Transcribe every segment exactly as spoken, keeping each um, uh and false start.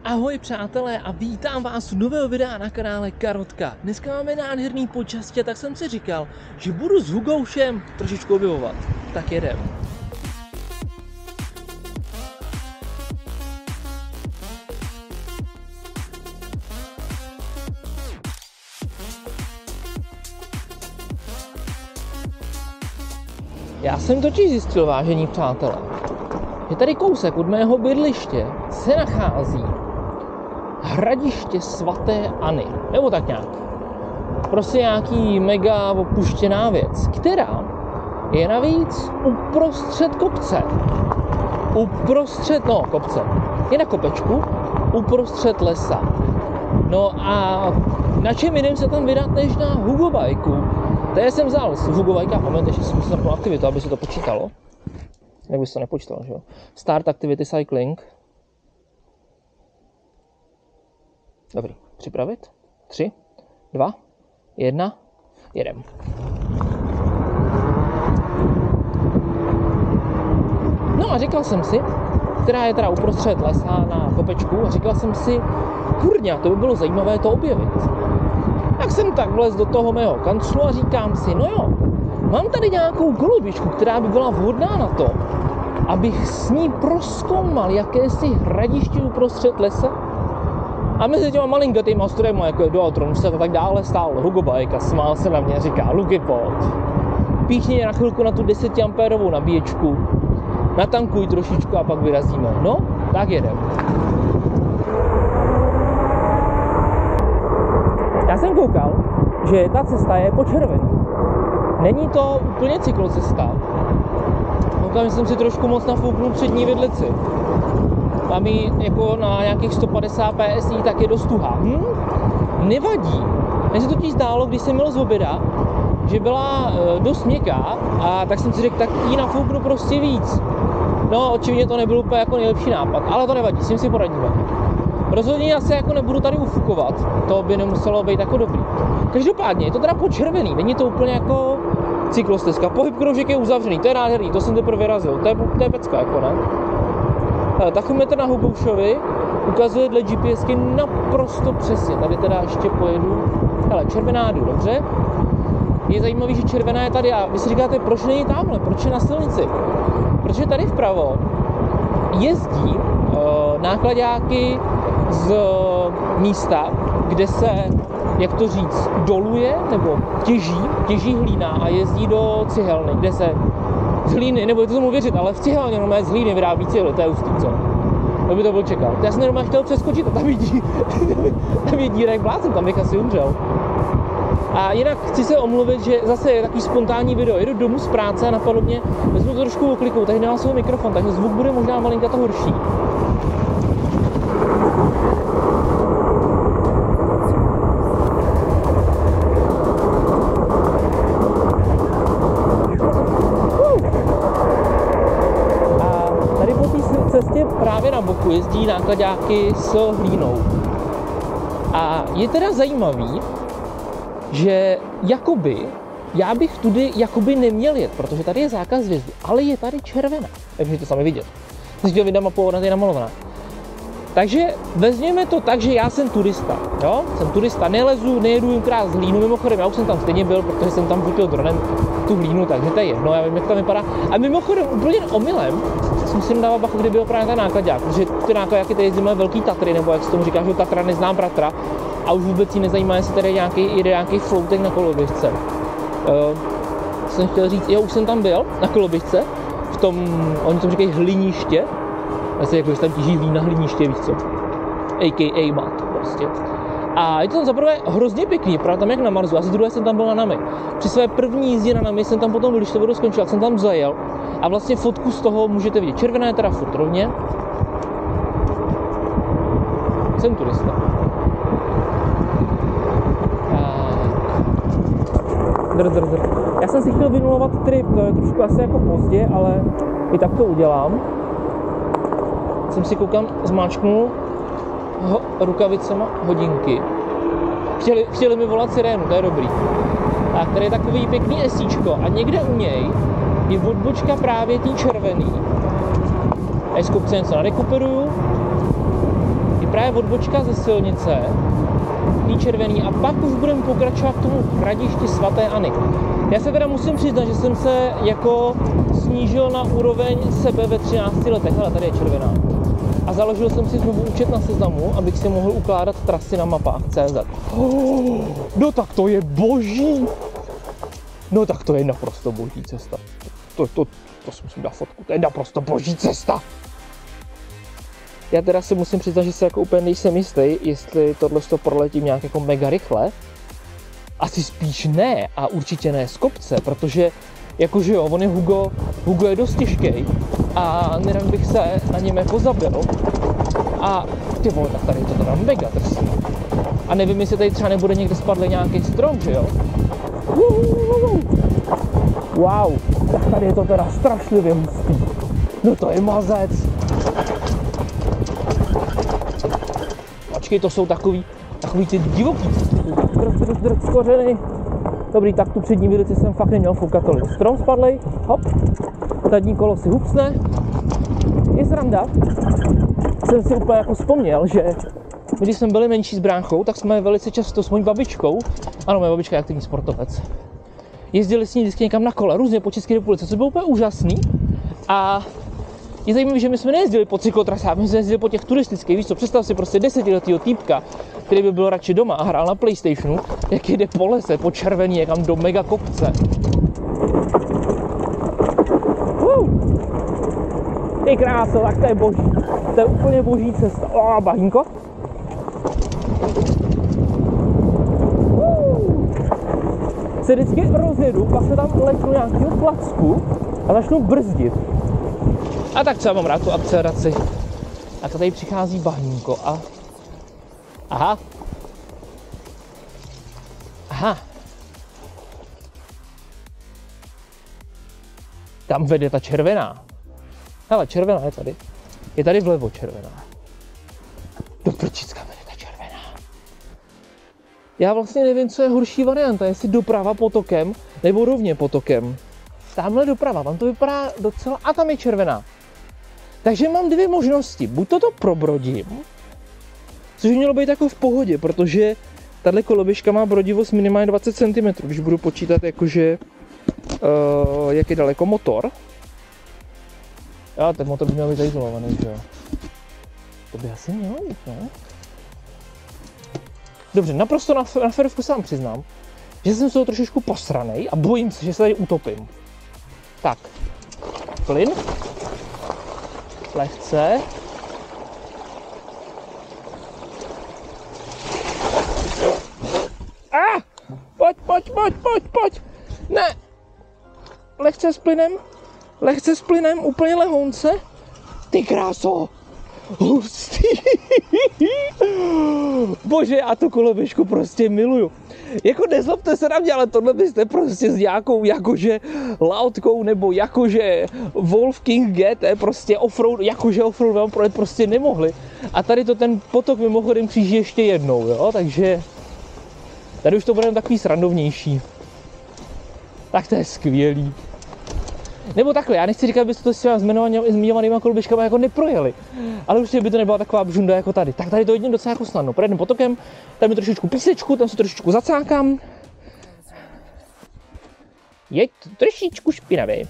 Ahoj přátelé a vítám vás u nového videa na kanále Karotka. Dneska máme nádherný počasí, tak jsem si říkal, že budu s Hugoušem trošičku objevovat. Tak jedem. Já jsem totiž zjistil, vážení přátelé, že tady kousek od mého bydliště se nachází hradiště svaté Anny, nebo tak nějak. Prostě nějaký mega opuštěná věc, která je navíc uprostřed kopce. Uprostřed, no kopce, je na kopečku, uprostřed lesa. No a na čem jiném se tam vydat než na hugobajku. Tady jsem vzal z hugobajka, moment, ještě si musím na aktivitu, aby se to počítalo. Jak bys to nepočítal, že jo? Start Activity Cycling. Dobrý, připravit? Tři, dva, jedna, jedem. No a říkal jsem si, která je teda uprostřed lesa na kopečku, a říkal jsem si, kurňa, to by bylo zajímavé to objevit. Tak jsem tak vlez do toho mého kanclu a říkám si, no jo, mám tady nějakou kolubičku, která by byla vhodná na to, abych s ní prozkoumal jakési hradiště uprostřed lesa. A mezi těma malinkatýma strojema, jako je Dualtron, a tak dále, stál hugobike a smál se na mě a říká, Luky, pojď, píchni na chvilku na tu desetiampérovou nabíječku, natankuj trošičku a pak vyrazíme. No, tak jedem. Já jsem koukal, že ta cesta je po červený. Není to úplně cyklocesta. Koukám, že jsem si trošku moc nafouknul přední vidlici. Mám ji jako na nějakých sto padesát pé es í, tak je dost tuhá. Hm? Nevadí. Mně se totiž zdálo, když jsem měl z oběda, že byla e, dost měkká, a tak jsem si řekl, tak ji nafouknu prostě víc. No, očividně to nebyl úplně jako nejlepší nápad, ale to nevadí, s tím si poradíme. Rozhodně asi jako nebudu tady ufukovat, to by nemuselo být jako dobrý. Každopádně je to teda počervený, není to úplně jako cyklostezka. Pohyb kroužek je uzavřený, to je nádherný, to jsem teprve vyrazil, to je, to je pecka jako, ne? Tachometr na Hugoušovi ukazuje dle GPSky naprosto přesně. Tady teda ještě pojedu. Hele, červená jdu, dobře. Je zajímavý, že červená je tady a vy si říkáte, proč není tamhle, proč je na silnici? Protože tady vpravo jezdí uh, nákladáky z uh, místa, kde se, jak to říct, doluje nebo těží, těží hlína a jezdí do cihelny, kde se z hlíny, nebudete tomu věřit, ale v cihelně normálně z hlíny vyrábí cihly, to je hustý, co? To by to byl čekal. Já jsem normálně chtěl přeskočit a tam je, dí, tam je díra jak blázen, tam bych asi umřel. A jinak chci se omluvit, že zase je takový spontánní video, jedu domů z práce a napadlo mě, vezmu to trošku oklikou, tady nemám svůj mikrofon, takže zvuk bude možná malinka to horší. Cestě právě na boku jezdí nákladáky s hlínou. A je teda zajímavý, že jakoby, já bych tudy jakoby neměl jet, protože tady je zákaz vjezdu, ale je tady červená. Jak můžete sami vidět. Jsem chtěl vydat mapu, ona je namalovaná. Takže vezměme to tak, že já jsem turista, jo? Jsem turista, nelezu, nejedu jim krát z hlínu, mimochodem, já už jsem tam stejně byl, protože jsem tam fotil dronem tu hlínu, takže to je jedno, já vím, jak to vypadá. A mimochodem, úplně omylem, jsem si dával bachu, kdy byl právě ten nákladák, protože ty nákladáky tady jezdíme velký Tatry, nebo jak se tomu říká, že Tatra neznám bratra, a už vůbec jí nezajímá, jestli tady nějaký, jde nějaký floutek na koloběžce. Uh, jsem chtěl říct, jo, už jsem tam byl na koloběžce, v tom, oni tomu říkají hliniště, asi jako, že tam těží hlína hliniště, víš co, a ká a mat prostě. A je to tam zaprvé hrozně pěkný, právě tam jak na Marsu, a za druhé jsem tam byl na Nami. Při své první jízdě na Nami jsem tam potom, když to vodu skončil, jak jsem tam zajel, a vlastně fotku z toho můžete vidět. Červená je teda furt rovně. Jsem turista. Dr, dr, dr. Já jsem si chtěl vynulovat trip, to je trošku asi jako pozdě, ale i tak to udělám. Jsem si koukám, zmáčknul ho, rukavicema hodinky. Chtěli, chtěli mi volat sirénu, to je dobrý. Tak, tady je takový pěkný esíčko a někde u něj je odbočka právě tý červený. A z kopce něco nadekuperuju. právě odbočka ze silnice, tý červený, a pak už budeme pokračovat k tomu hradišti svaté Anny. Já se teda musím přiznat, že jsem se jako snížil na úroveň sebe ve třinácti letech, ale tady je červená. A založil jsem si znovu účet na Seznamu, abych si mohl ukládat trasy na mapách tečka cé zet. Oh, no tak to je boží! No tak to je naprosto boží cesta. To, to, to si musím dát fotku, to je naprosto boží cesta! Já teda si musím přiznat, že se jako úplně nejsem jistý, jestli tohle to proletím nějak jako mega rychle. Asi spíš ne, a určitě ne z kopce, protože jakože jo, on je Hugo, Hugo je dost těžký a nerad bych se na něm jako zabil. A ty vole, tak tady je to teda mega drsný. A nevím, jestli tady třeba nebude někde spadlý nějaký strom, že jo? Wow, tak tady je to teda strašlivě hustý. No to je mazec. Počkej, to jsou takový, takový ty divoký. Drc, drc, drc, kořeny. Dobrý, tak tu přední vilici jsem fakt neměl foukat tolik. Strom spadlej, hop, zadní kolo si hupsne. Je sranda. Jsem si úplně jako vzpomněl, že když jsme byli menší s bráchou, tak jsme velice často s mojí babičkou, ano, moje babička je aktivní sportovec, jezdili s ní vždycky někam na kole, různě po České republice, což bylo úplně úžasný. A je zajímavé, že my jsme nejezdili po cyklotrasách, my jsme jezdili po těch turistických, víš co, představ si prostě desetiletýho týpka, který by byl radši doma a hrál na PlayStationu, jak jede po lese, po červený, někam do mega kopce. Uh. Ty kráso, tak to je boží, to je úplně boží cesta. O, bahínko. Uh. Se vždycky rozjedu, pak se tam leknu nějakého placku a začnu brzdit. A tak třeba mám rád tu akceleraci. A tady přichází bahínko a... Aha. Aha. Tam vede ta červená. Hele, červená je tady. Je tady vlevo červená. Do prčicka vede ta červená. Já vlastně nevím, co je horší varianta, jestli doprava potokem, nebo rovně potokem. Tamhle doprava, tam to vypadá docela... A tam je červená. Takže mám dvě možnosti. Buď toto probrodím, což by mělo být jako v pohodě, protože tahle koloběžka má brodivost minimálně dvacet centimetrů, když budu počítat jakože, uh, jak je daleko motor. Já, ten motor by měl být izolovaný, že jo. To by asi mělo být, ne? Dobře, naprosto na, na férovku sám přiznám, že jsem z toho trošičku posranej a bojím se, že se tady utopím. Tak, plyn. Lehce. A! Ah! Pojď, pojď, pojď, pojď, pojď! Ne! Lehce s plynem. Lehce s plynem, úplně lehonce. Ty kráso! Hustý! Bože, já tu koloběžku prostě miluju. Jako nezlobte se na mě, ale tohle byste prostě s nějakou jakože lautkou nebo jakože Wolf King G T prostě offroad, jakože offroad vám projet prostě nemohli. A tady to ten potok mimochodem kříží ještě jednou, jo, takže tady už to bude takový srandovnější. Tak to je skvělý. Nebo takhle, já nechci říkat, abyste to s těma zmiňovanýma koloběžkama jako neprojeli. Ale určitě by to nebyla taková bžunda jako tady. Tak tady to jedním docela jako snadno. Projedeme potokem, tam je trošičku písečku, tam se trošičku zacákám. Je to trošičku špinavý.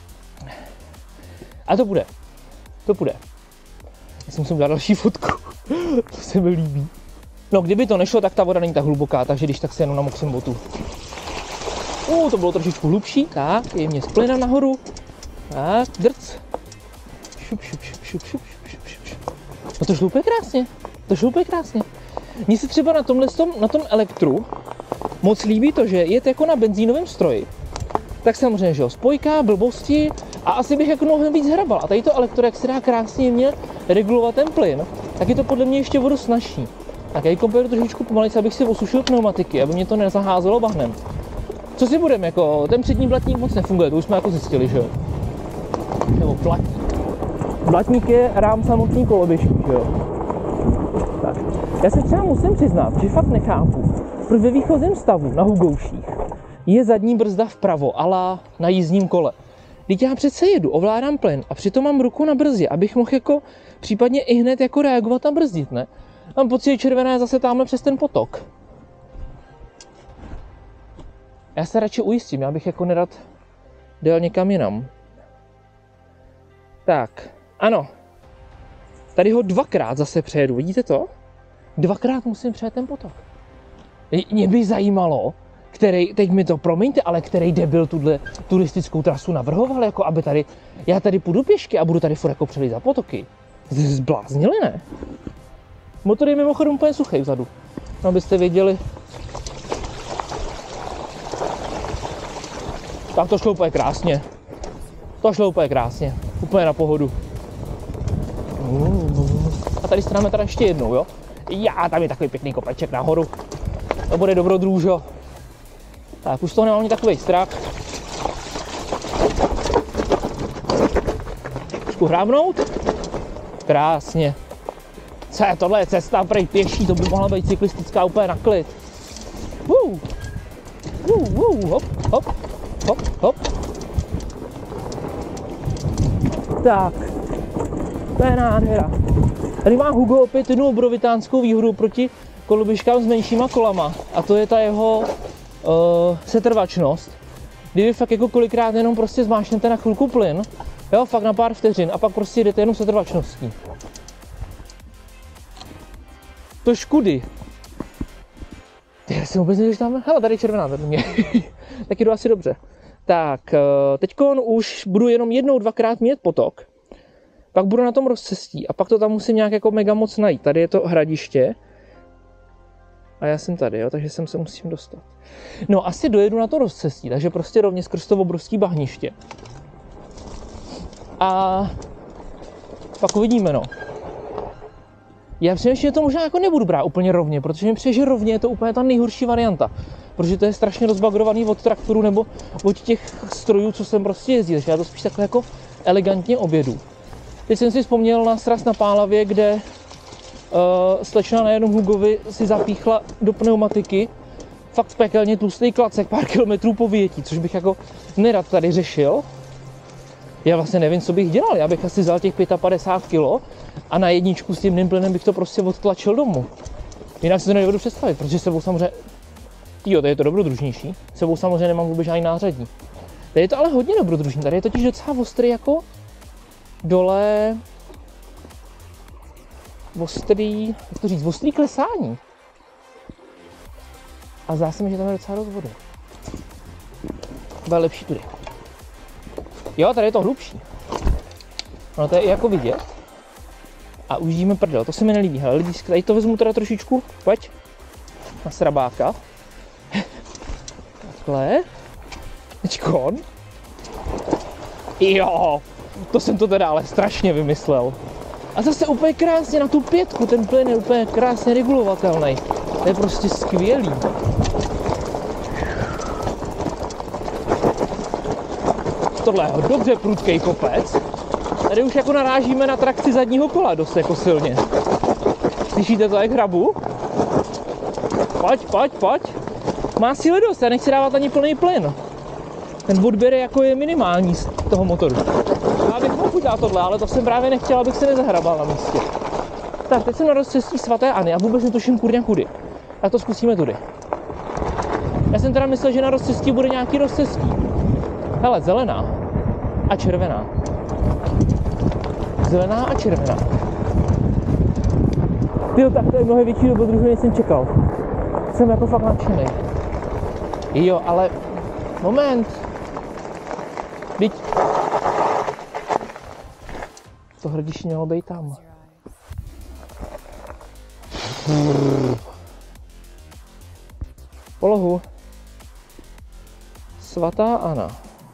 A to bude. To bude. Já si musím dát další fotku. To se mi líbí. No, kdyby to nešlo, tak ta voda není tak hluboká, takže když tak se jenom namoksím botu. Uh, to bylo trošičku hlubší, tak, jemně splynám nahoru. Tak, drc. Šup, šup, šup, šup, šup, šup, šup, šup. No to šlo úplně krásně, to šlo úplně krásně. Mně se třeba na tomhle, na tom elektru moc líbí to, že je to jako na benzínovém stroji. Tak samozřejmě, že jo, spojka, blbosti a asi bych jako mnohem víc hrabal. A tady to elektro, jak se dá krásně mě regulovat ten plyn, tak je to podle mě ještě vodu snažší. Tak já ji komperu trošičku pomalice, abych si osušil pneumatiky, aby mě to nezaházelo bahnem. Co si budeme, jako ten přední blatník moc nefunguje, to už jsme jako zjistili, že jo? Nebo blatník. Blatník je rám samotný koloběžky, že jo? Tak. Já se třeba musím přiznat, že fakt nechápu, proč ve výchozím stavu na Hugouších je zadní brzda vpravo, ala na jízdním kole. Když já přece jedu, ovládám plyn a přitom mám ruku na brzdě, abych mohl jako případně i hned jako reagovat a brzdit, ne? Mám pocit, že červená je zase tamhle přes ten potok. Já se radši ujistím, já bych jako nerad dal někam jinam. Tak, ano. Tady ho dvakrát zase přejedu, vidíte to? Dvakrát musím přejet ten potok. Mě by zajímalo, který, teď mi to promiňte, ale který debil tuhle turistickou trasu navrhoval, jako aby tady, já tady půjdu pěšky a budu tady furt jako přelít za potoky. Zbláznili, ne? Motor je mimochodem úplně suchý vzadu, abyste věděli. Tak to šlo úplně krásně. To šlo úplně krásně, úplně na pohodu. A tady staneme teda ještě jednou, jo? Já, tam je takový pěkný kopeček nahoru. To bude dobrodružo. Tak, už toho nemám ani takový strach. Trošku hrábnout. Krásně. Co je tohle? Je cesta prej pěší, to by mohla být cyklistická úplně na klid. Uh. Uh, uh, hop, hop, hop, hop. Tak, to je nádhera. Tady má Hugo opět jednu obrovitánskou výhodu proti koloběžkám s menšíma kolama. A to je ta jeho uh, setrvačnost. Kdyby fakt jako kolikrát jenom prostě zmášnete na chvilku plyn, jo, fakt na pár vteřin a pak prostě jdete jenom setrvačností. To škudy. Já si vůbec nevíš tam, hele, tady je červená vedle mě. Tak jdu asi dobře. Tak, teďkon už budu jenom jednou, dvakrát mít potok. Pak budu na tom rozcestí a pak to tam musím nějak jako mega moc najít. Tady je to hradiště. A já jsem tady, jo, takže sem se musím dostat. No, asi dojedu na to rozcestí, takže prostě rovně skrz to obrovský bahniště. A pak uvidíme, no. Já přemýšlím, že to možná jako nebudu brát úplně rovně, protože mi přijde, že rovně je to úplně ta nejhorší varianta. Protože to je strašně rozbagrovaný od traktoru nebo od těch strojů, co jsem prostě jezdil. Takže já to spíš takhle jako elegantně objedu. Teď jsem si vzpomněl na sraz na Pálavě, kde uh, slečna na jednom Hugovi si zapíchla do pneumatiky fakt pekelně tlustý klacek pár kilometrů po vyjetí, což bych jako nerad tady řešil. Já vlastně nevím, co bych dělal. Já bych asi vzal těch padesát pět kilo a na jedničku s tím mým plynem bych to prostě odtlačil domů. Jinak si to nedovedu představit, protože s sebou samozřejmě... Jo, tady je to dobrodružnější. S sebou samozřejmě nemám vůbec žádný nářadí. Tady je to ale hodně dobrodružný. Tady je totiž docela ostrý jako dole... Ostrý... Jak to říct? Ostrý klesání. A zdá se mi, že tam je docela dost vody. Bude lepší tudy. Jo, tady je to hlubší. No to je jako vidět. A už jdíme prdel, to se mi nelíbí. Hele, lidi, tady to vezmu teda trošičku, pojď. Na srabáka. Takhle. Teďkon. Jo, to jsem to teda ale strašně vymyslel. A zase úplně krásně na tu pětku, ten plyn je úplně krásně regulovatelný. To je prostě skvělý. Tohle je dobře prudký kopec. Tady už jako narážíme na trakci zadního kola dost jako silně. Slyšíte to, jak hrabu? Pojď, pojď, pojď. Má síly dost, já nechci dávat ani plný plyn. Ten odběr jako je minimální z toho motoru. Já bych mohl udělat tohle, ale to jsem právě nechtěl, abych se nezahrabal na místě. Tak, teď jsem na rozcestí svaté Anny a vůbec netuším kurňa kudy. Tak to zkusíme tudy. Já jsem teda myslel, že na rozcestí bude nějaký rozcestí. Hele, zelená a červená. Zelená a červená. Tyjo, tak to je mnohem větší dobrodružství, než jsem čekal. Jsem jako fakt nadšený. Jo, ale... Moment. Teď... To hrdiště mělo být tam. Polohu. Svatá Anna.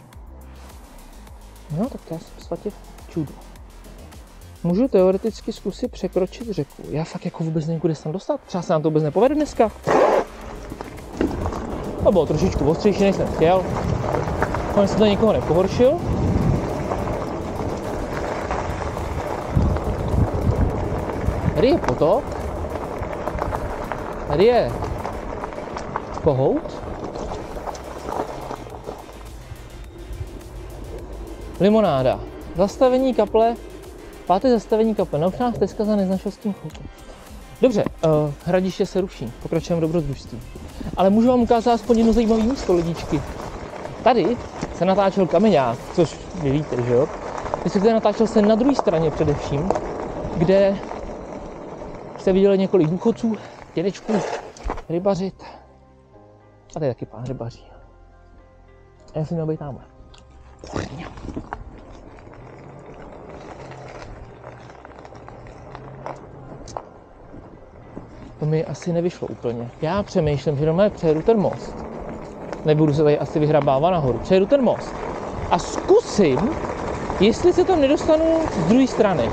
No, tak já jsem svatě čudu. Můžu teoreticky zkusit překročit řeku. Já fakt jako vůbec nevím, kudy se tam dostat. Třeba se nám to vůbec nepovede dneska. To bylo trošičku ostřejší, než jsem chtěl. Mám jsem to nikoho nepohoršil. Tady je potok. Tady je kohout. Limonáda. Zastavení kaple. Páté zastavení kaple. Naučná stezka za neznačilským choutem. Dobře, uh, Hradiště se ruší, pokračujeme dobrodružství. Ale můžu vám ukázat aspoň jedno zajímavé místo, lidičky. Tady se natáčel Kameňák, což vy víte, že jo? Respektive natáčel se na druhé straně především, kde jste viděli několik důchodců, dědečků, rybařit. A tady taky pán rybaří. A já jsem měl být tamhle. Kurňa. To mi asi nevyšlo úplně. Já přemýšlím, že doma přejedu ten most. Nebudu se tady asi vyhrabávat nahoru. Přejedu ten most. A zkusím, jestli se tam nedostanu z druhé strany.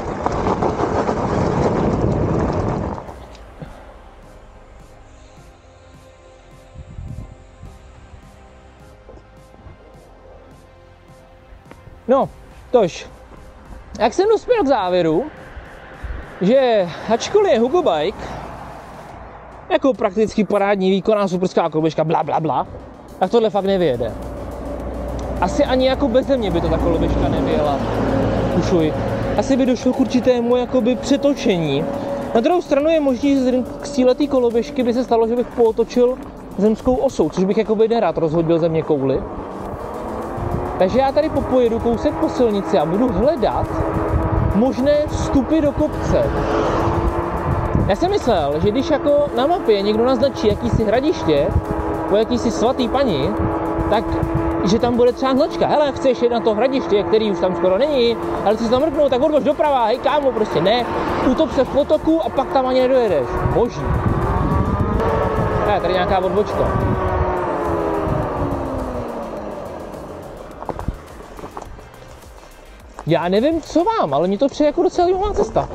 No, tož. Jak jsem dospěl k závěru, že ačkoliv je Hugo Bike jako prakticky parádní výkonná superská koloběžka, bla bla bla, tak tohle fakt nevyjede. Asi ani jako beze mě by to ta koloběžka nevyjela. Ušuj. Asi by došlo k určitému jakoby přetočení. Na druhou stranu je možný, že k síle té koloběžky by se stalo, že bych pootočil zemskou osou, což bych jakoby nerád rozhodil země kouli. Takže já tady popojedu kousek po silnici a budu hledat možné vstupy do kopce. Já jsem myslel, že když jako na mapě někdo naznačí jakýsi hradiště po jakýsi svatý paní, tak že tam bude třeba značka. Hele, chceš jít na to hradiště, který už tam skoro není, ale chceš tam mrknout, tak odboč doprava, hej kámo, prostě ne. Utop se v potoku a pak tam ani nedojedeš. Boží. Je tady nějaká odbočka. Já nevím, co vám, ale mi to přijde jako docela zajímavá cesta.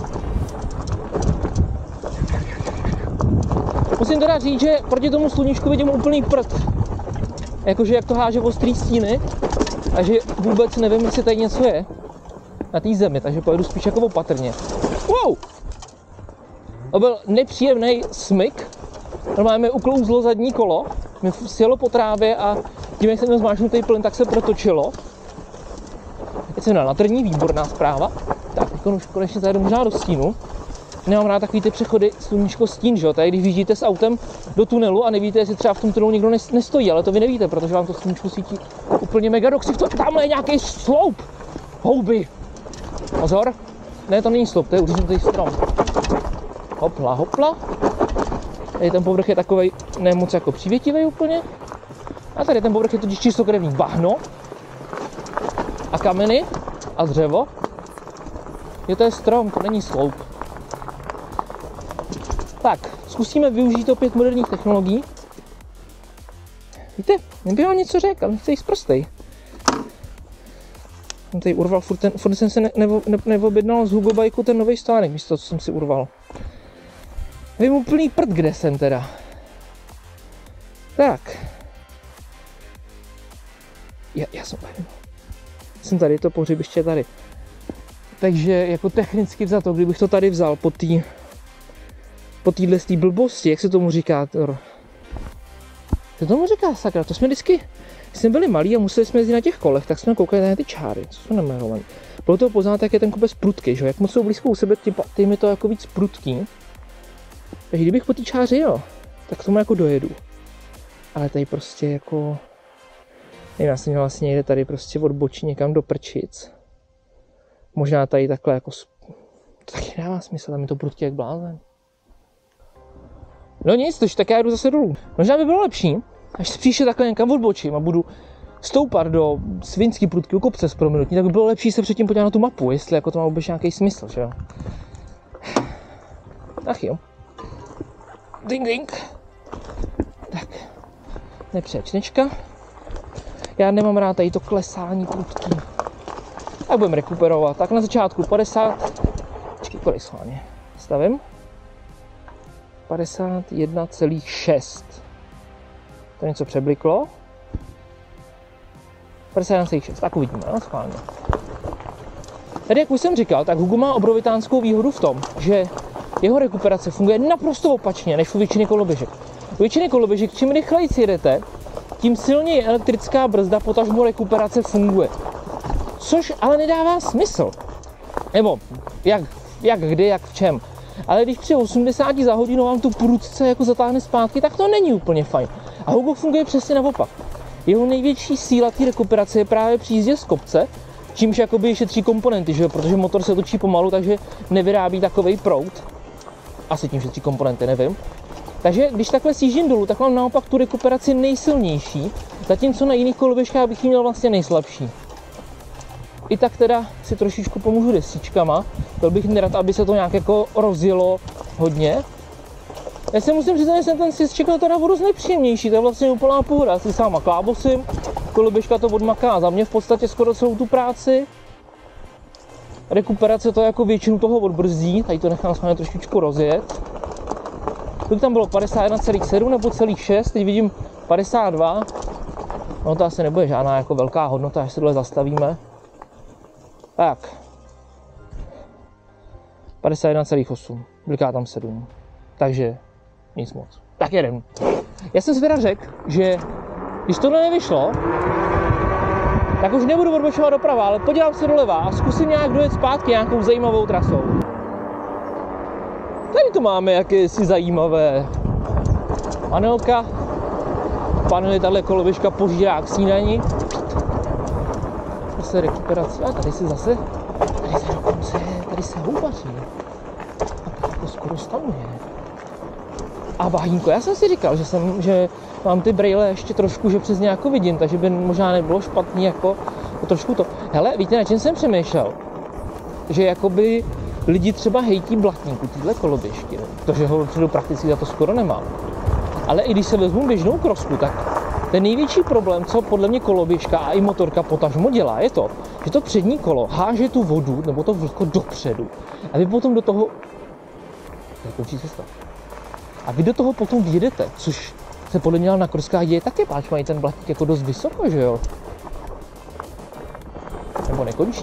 Musím teda říct, že proti tomu sluníčku vidím úplný prd. Jakože jak to háže ostrý stíny a že vůbec nevím, jestli tady něco je na té zemi, takže pojedu spíš jako opatrně. Wow! To byl nepříjemný smyk. Normálně mi uklouzlo zadní kolo, mi sjelo po trávě a tím, jak jsem měl zmáčknutý plyn, tak se protočilo. Teď jsem na trní, výborná zpráva. Tak, teď už konečně zajedu možná do stínu. Nemám rád takový ty přechody sluníčko stín, že jo? Tady když vyjíždíte s autem do tunelu a nevíte, jestli třeba v tom tunelu nikdo nestojí, ale to vy nevíte, protože vám to sluníčko svítí úplně mega do ksichtu. Tamhle je nějaký sloup! Houby! Pozor! Ne, to není sloup, to je uříznutý strom. Hopla, hopla. Tady ten povrch je takovej nemoc jako přívětivý úplně. A tady ten povrch je totiž čistokrevný bahno. A kameny a dřevo. Je to je strom, to není sloup. Tak, zkusíme využít opět moderních technologií. Víte, nebych vám něco řekl, ale nechci jít prostej. Jsem tady urval, furt, ten, furt jsem se ne, nevo, ne, neobjednal z Hugo Bikeu ten nový stánek, místo co jsem si urval. Vím úplný prd, kde jsem teda. Tak. Já, já jsem tady. Jsem tady, to pohřebiště tady. Takže jako technicky vzato, kdybych to tady vzal po té po téhle blbosti, jak se tomu říká, to se tomu říká, sakra, to jsme vždycky, když jsme byli malí a museli jsme jezdit na těch kolech, tak jsme koukali na ty čáry, co jsou nemerované. Bylo to poznat, jak je ten kopec prudký, že? Jak moc jsou blízko u sebe, tím, tím je to jako víc prudký. Takže kdybych po té čáře jel, tak tomu jako dojedu. Ale tady prostě jako, nevím, já jsem měl vlastně někde tady prostě odbočí někam do Prčic. Možná tady takhle jako, to taky nedává smysl, tam je to prudký jak blázen. No nic, tož tak já jdu zase dolů. Možná by bylo lepší, až se příště takhle někam odbočím a budu stoupat do svinský prudkého kopce s prominutí, tak by bylo lepší se předtím podívat na tu mapu, jestli jako to má vůbec nějaký smysl, že jo. Ach jo. Ding ding. Tak. Nepřečnečka. Já nemám rád tady to klesání prudký. Tak budeme rekuperovat. Tak na začátku padesát. Počkej, kolik schválně. Stavím. padesát jedna celá šest. To něco přebliklo. padesát jedna celá šest. Tak uvidíme, no, schválně. Tady, jak už jsem říkal, tak Hugo má obrovitánskou výhodu v tom, že jeho rekuperace funguje naprosto opačně než u většiny koloběžek. U většiny koloběžek, čím rychleji jedete, tím silněji elektrická brzda, potažmo rekuperace funguje. Což ale nedává smysl. Nebo jak, jak kdy, jak v čem. Ale když při osmdesáti za hodinu vám tu prudce jako zatáhne zpátky, tak to není úplně fajn. A Hugo funguje přesně naopak. Jeho největší síla té rekuperace je právě při jízdě z kopce, čímž jakoby šetří komponenty, že? Protože motor se točí pomalu, takže nevyrábí takovej proud. Asi tím šetří komponenty, nevím. Takže když takhle sjíždím dolů, tak mám naopak tu rekuperaci nejsilnější, zatímco na jiných koloběžkách bych ji měl vlastně nejslabší. I tak teda si trošičku pomůžu desíčkama, byl bych nerad, aby se to nějak jako rozjelo hodně. Já si musím říct, že jsem ten sjezd čekal teda vodu nejpříjemnější, to je vlastně úplná pohoda, já si sama klábosím, koloběžka to odmaká za mě v podstatě skoro celou tu práci. Rekuperace to jako většinu toho odbrzdí, tady to nechám schválně trošičku rozjet. Kolik tam bylo, padesát jedna celá sedm nebo celých šest, teď vidím padesát dva. No to asi nebude žádná jako velká hodnota, až se tohle zastavíme. Tak. padesát jedna celá osm, bliká tam sedm. Takže nic moc. Tak jedem. Já jsem si teda řekl, že když tohle nevyšlo, tak už nebudu odbočovat doprava, ale podívám se doleva a zkusím nějak dojet zpátky nějakou zajímavou trasou. Tady to máme jakési zajímavé panelka. Panel tahle koloběžka požírá k snídani. Zase rekuperace. A tady se zase, tady se dokonce, tady se houbaří. A to jako skoro stanuje. A bahínko, já jsem si říkal, že, jsem, že mám ty brejle ještě trošku, že přes nějakou vidím, takže by možná nebylo špatný jako to trošku to. Hele, víte, na čem jsem přemýšlel? Že jakoby lidi třeba hejtí blatníku tyhle koloběžky, no, protože ho předu prakticky za to skoro nemám. Ale i když se vezmu běžnou krosku, tak ten největší problém, co podle mě koloběžka a i motorka potažmo dělá, je to, že to přední kolo háže tu vodu nebo to vlhko dopředu a vy potom do toho končí cesta. A vy do toho potom vyjedete, což se podle mě na kroskách děje taky, páč mají ten blatník jako dost vysoko, že jo? Nebo nekončí.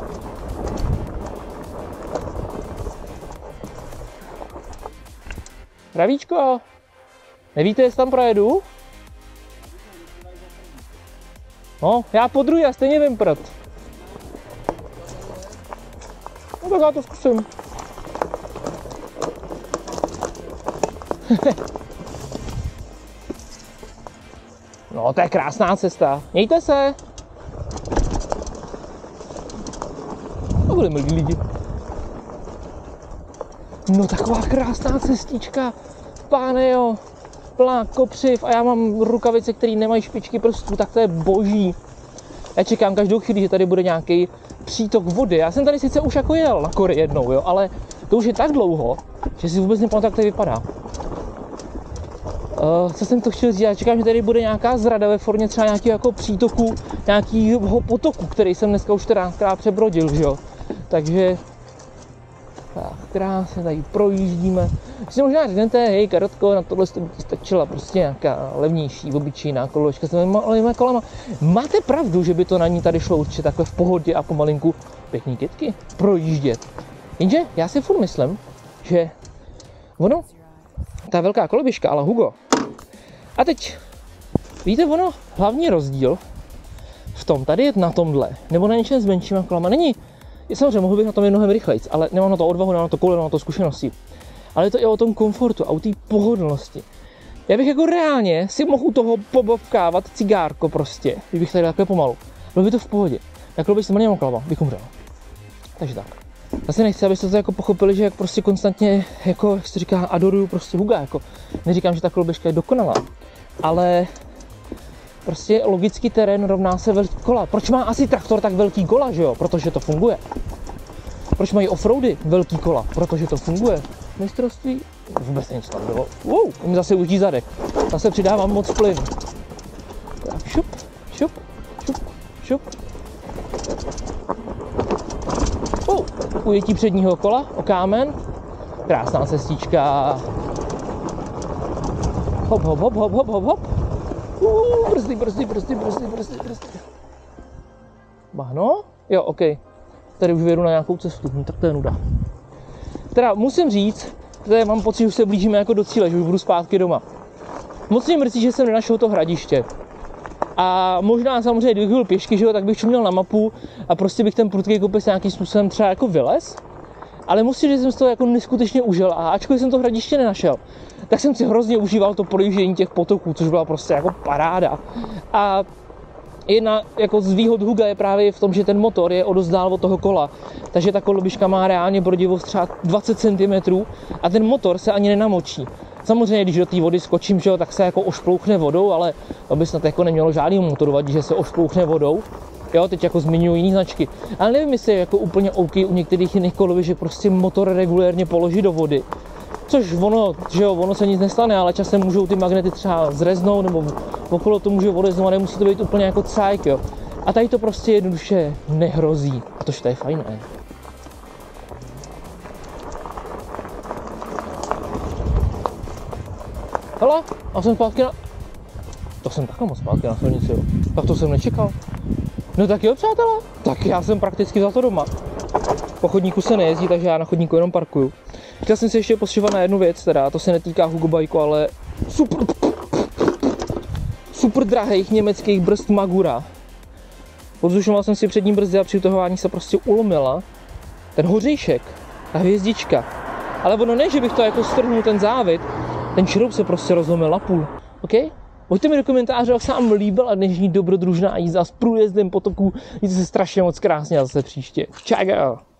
Zdravíčko, nevíte, jestli tam projedu? No, já podruhý, já stejně vím prd. No tak já to zkusím. No, to je krásná cesta. Mějte se. To byli milí lidi. No, taková krásná cestička. Páne jo, plná kopřiv a já mám rukavice, které nemají špičky prstů, tak to je boží. Já čekám každou chvíli, že tady bude nějaký přítok vody. Já jsem tady sice už jako jel na Kory jednou, jo, ale to už je tak dlouho, že si vůbec nepamatuji, jak tady vypadá. Uh, co jsem to chtěl říct, já čekám, že tady bude nějaká zrada ve formě třeba nějakého jako přítoku, nějakého potoku, který jsem dneska už čtrnáctkrát přebrodil, že jo. Takže tak krásně tady projíždíme. Si možná řeknete, hej Karotko, na tohle by ti stačila prostě nějaká levnější, obyčejná koloběžka s malými kolama. Máte pravdu, že by to na ní tady šlo určitě takhle v pohodě a pomalinku pěkný kytky projíždět. Jenže já si furt myslím, že ono, ta velká koloběžka, ale Hugo. A teď, víte ono, hlavní rozdíl v tom, tady je na tomhle, nebo na něčem s menšíma kolama, není, samozřejmě mohl bych na tom jít mnohem rychlejc, ale nemám na to odvahu, nemám na to koule, nemám na to zkušenosti. Ale je to i o tom komfortu a o té pohodlnosti. Já bych jako reálně si mohl u toho pobavkávat cigárko prostě, kdybych tady takhle pomalu. Bylo by to v pohodě. Takhle bych se malý moklava, bych umřel. Takže tak. Zase nechci, abyste to jako pochopili, že jak prostě konstantně, jako jak se říká, adoruju prostě Huga, jako. Neříkám, že ta koloběžka je dokonalá, ale prostě logický terén rovná se velký kola. Proč má asi traktor tak velký kola, že jo? Protože to funguje. Proč mají offroady velký kola? Protože to funguje. Mistrovství? Vůbec nic tam bylo. Wow, mi zase ujíždí zadek. Zase přidávám moc plyn. Tak šup, šup, šup, šup. Oh, ujetí předního kola o kámen. Krásná cestička. Hop, hop, hop, hop, hop, hop, hop. Uh, brzdy, brzdy, brzdy, brzdy, brzdy, brzdy. Bahno? Jo, ok. Tady už vědu na nějakou cestu, no, tak to je nuda. Teda musím říct, že mám pocit, že už se blížíme jako do cíle, že už budu zpátky doma. Moc mě mrzí, že jsem nenašel to hradiště. A možná samozřejmě, kdybych byl pěšky, že jo, tak bych čuměl na mapu a prostě bych ten prudký kopec nějakým způsobem třeba jako vylez. Ale musím říct, že jsem si to jako neskutečně užil a ačkoliv jsem to hradiště nenašel, tak jsem si hrozně užíval to projíždění těch potoků, což byla prostě jako paráda. A jedna jako z výhod Huga je právě v tom, že ten motor je o dost dál od toho kola, takže ta koloběžka má reálně brodivost třeba dvacet centimetrů a ten motor se ani nenamočí. Samozřejmě, když do té vody skočím, že jo, tak se jako ošplouchne vodou, ale to by snad jako nemělo žádný motoru vadit, že se ošplouchne vodou. Jo, teď jako zmiňuji jiný značky. Ale nevím, jestli je jako úplně OK u některých jiných koloběžek prostě motor regulérně položit do vody. Což ono, že jo, ono se nic nestane, ale časem můžou ty magnety třeba zreznout, nebo okolo to může odeznout, nemusí to být úplně jako cajk, jo. A tady to prostě jednoduše nehrozí. A tož to je fajn, ne? Hele, a jsem zpátky na... To jsem takhle moc zpátky na silnici, jo. Tak to jsem nečekal. No tak jo, přátelé, tak já jsem prakticky za to doma. Po chodníku se nejezdí, takže já na chodníku jenom parkuju. Chtěl jsem si ještě postřivat na jednu věc, teda to se netýká Hugo Bajku, ale super, super drahých německých brzd Magura. Odzdušoval jsem si přední brzdy a při utahování se prostě ulomila ten hořejšek, ta hvězdička. Ale ono ne, že bych to jako strhnul ten závit, ten šroub se prostě rozlomil na půl, OK? Pojďte mi do komentáře, jak se vám líbila dnešní dobrodružná jízda s průjezdem potoků. Mějte se strašně moc krásně a zase příště. Čau!